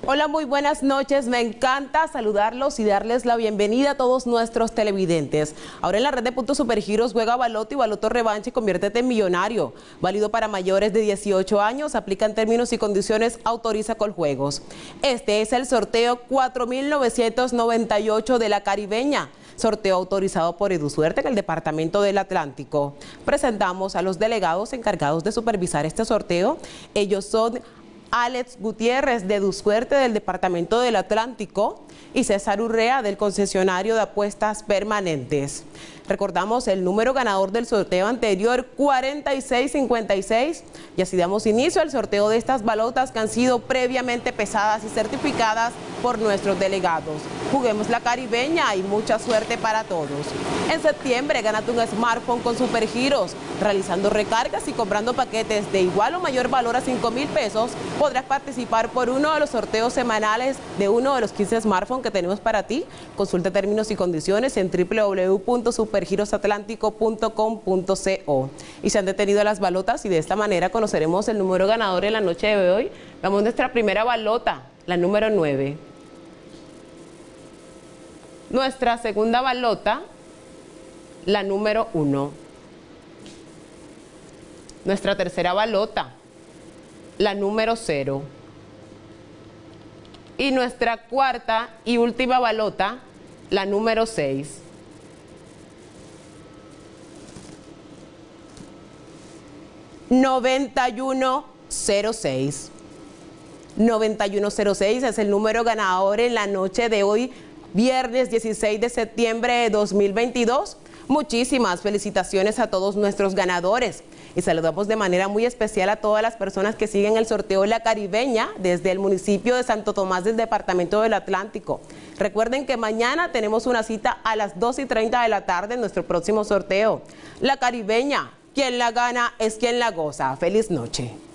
Hola, muy buenas noches. Me encanta saludarlos y darles la bienvenida a todos nuestros televidentes. Ahora en la red de Puntos Supergiros juega Baloto y Baloto Revancha y conviértete en millonario. Válido para mayores de 18 años, aplica en términos y condiciones, autoriza Coljuegos. Este es el sorteo 4998 de la Caribeña. Sorteo autorizado por EduSuerte en el Departamento del Atlántico. Presentamos a los delegados encargados de supervisar este sorteo. Ellos son Alex Gutiérrez de EduSuerte del Departamento del Atlántico y César Urrea del concesionario de apuestas permanentes. Recordamos el número ganador del sorteo anterior, 4656, y así damos inicio al sorteo de estas balotas que han sido previamente pesadas y certificadas por nuestros delegados. Juguemos la Caribeña y mucha suerte para todos. En septiembre, gánate un smartphone con Supergiros. Realizando recargas y comprando paquetes de igual o mayor valor a 5,000 pesos, podrás participar por uno de los sorteos semanales de uno de los 15 smartphones que tenemos para ti. Consulta términos y condiciones en www.supergirosatlántico.com.co. Y se han detenido las balotas y de esta manera conoceremos el número ganador en la noche de hoy. Vamos a nuestra primera balota, la número 9. Nuestra segunda balota, la número 1. Nuestra tercera balota, la número 0. Y nuestra cuarta y última balota, la número 6. ...9106. 9106 es el número ganador en la noche de hoy, viernes 16 de septiembre de 2022. Muchísimas felicitaciones a todos nuestros ganadores. Y saludamos de manera muy especial a todas las personas que siguen el sorteo La Caribeña desde el municipio de Santo Tomás del Departamento del Atlántico. Recuerden que mañana tenemos una cita a las 2:30 de la tarde en nuestro próximo sorteo. La Caribeña, quien la gana es quien la goza. Feliz noche.